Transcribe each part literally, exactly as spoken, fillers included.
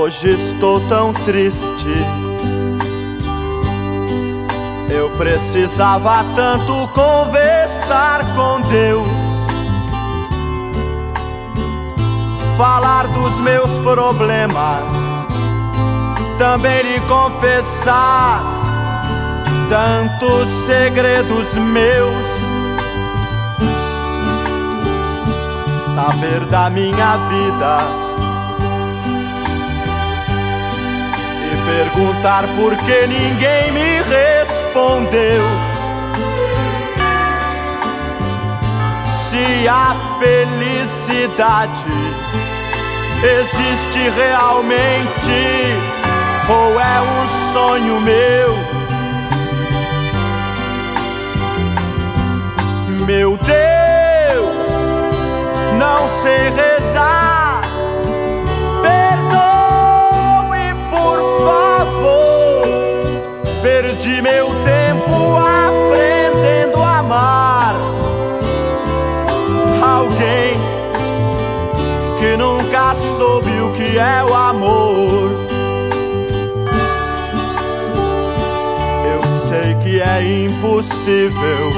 Hoje estou tão triste. Eu precisava tanto conversar com Deus, falar dos meus problemas, também lhe confessar tantos segredos meus, saber da minha vida e perguntar por que ninguém me respondeu. Se a felicidade existe realmente ou é um sonho meu. Meu Deus, não sei rezar, perdoe por favor. Perdi meu tempo aprendendo a amar alguém que nunca soube o que é o amor. Eu sei que é impossível,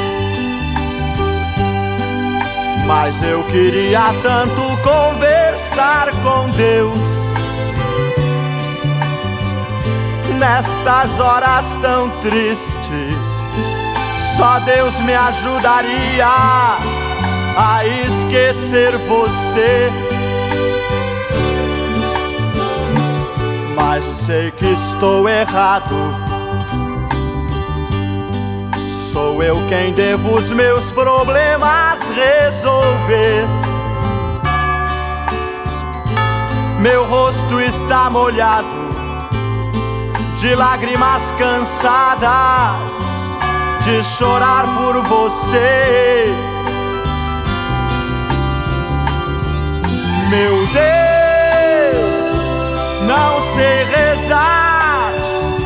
mas eu queria tanto conversar com Deus. Nestas horas tão tristes, só Deus me ajudaria a esquecer você. Mas sei que estou errado, sou eu quem devo os meus problemas resolver. Meu rosto está molhado de lágrimas cansadas de chorar por você. Meu Deus, não sei rezar,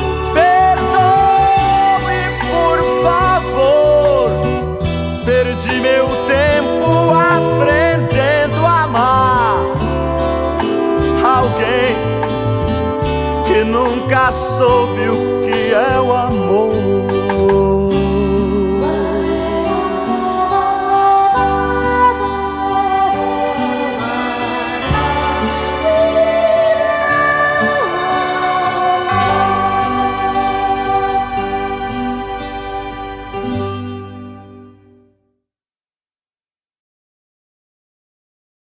perdoe por favor. Perdi meu tempo aprendendo a amar alguém que nunca soube o que é o amor.